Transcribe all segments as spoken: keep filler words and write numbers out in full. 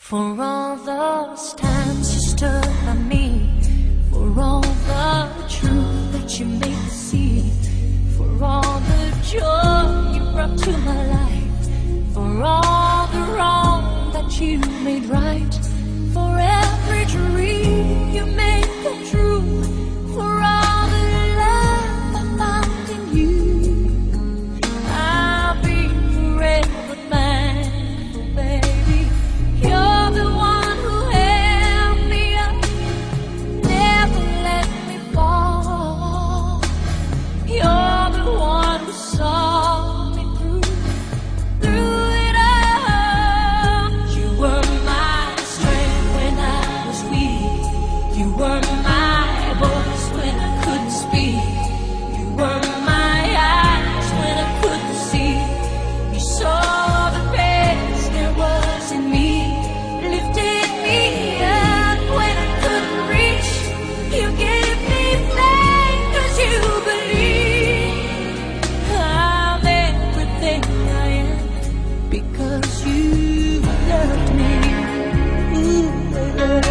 For all those times you stood by me, for all the truth that you made me see, for all the joy you brought to my life, for all the wrong that you made right, for every dream you made come true, for all the love I found in you, I'll be forever thankful, baby. You're the one who held me up, never let me fall. You're the one who saw me through, through it all. You were my strength when I was weak. You were my voice when I couldn't speak. You were my eyes when I couldn't see. You saw the best there was in me, lifted me up when I couldn't reach. You gave me faith 'cause you believe I'm everything I am because you loved me. Ooh, yeah.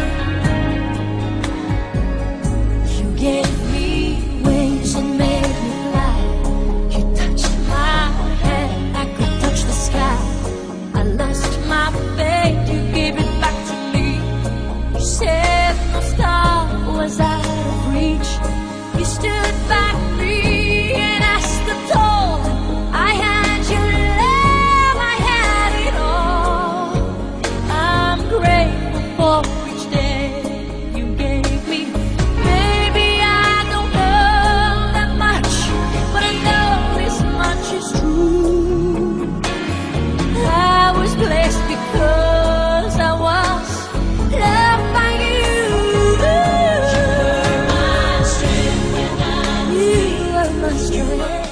You gave me wings and made me fly. You touched my hand, I could touch the sky. I lost my faith, you gave it back to me. You said no star was out of reach. You stood by me and I stood tall. I had your love, I had it all. I'm grateful for each day you gave me. Maybe I don't know that much, but I know this much is true. I was blessed because I was loved by you. You were my strength. You were my strength.